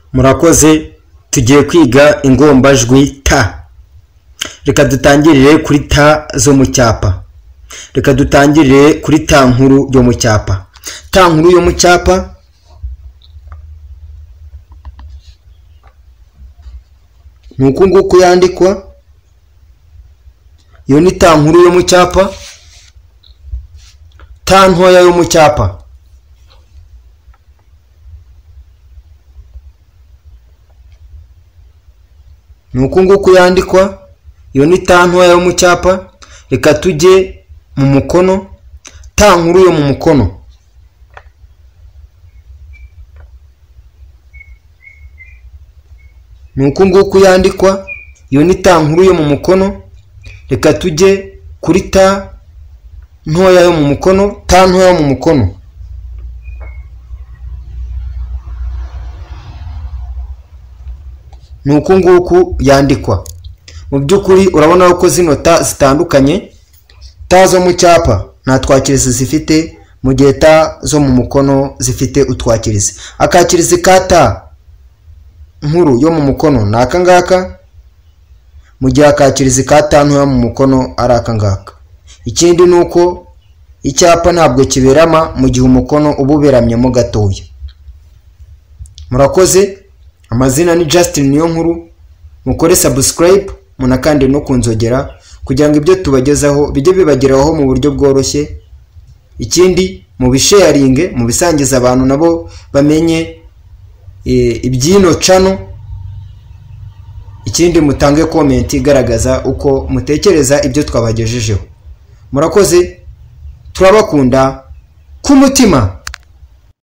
Murakoze, tugiye kwiga ingombajwi ta. Reka dutangirire kuri ta zo mu cyapa. Reka dutangirire kuri ta nkuru yo mu cyapa. Ta nkuru yo mu cyapa nuko nguko yandikwa. Iyo ni ta nkuru yo mu cyapa. Ta ntoya yo mu cyapa nuko nguko yandikwa. Iyo ni ta ntoya yo mu cyapa. Reka tujye mu mukono. Ta nkuru yo mu mukono nuko nguko yandikwa. Iyo ni ta nkuru yo mu mukono. Reka tujye kuri ta ntoya yo mu mukono. Ta ntoya yo mu mukono nuko nguko yandikwa. Mu byukuri urabona ko zino ta zitandukanye. Ta zo mu cyapa nta twakirizi zifite, mu gihe ta zo mu mukono zifite utwakirizi. Akakirizi ka ta nkuru yo mu mukono ni aka ngaka, mu gihe akakirizi ka ta ntoya mu mukono ari aka ngaka. Ikindi ni uko icyapa ntabwo kiberama mu gihe umukono uba uberamyemo gatoya. Murakoze. Amazina ni Justin Niyonkuru. Mukore subscribe munakande no kunzogera kugira ngo ibyo tubagezaho bijye bibageraho mu buryo bworoshye. Ikindi mu bisharinge, mu bisangiza abantu nabo bamenye ibyino channel. Ikindi mutange comment igaragaza uko mutekereza ibyo twabagejejeho. Murakoze, turabakunda ku mutima.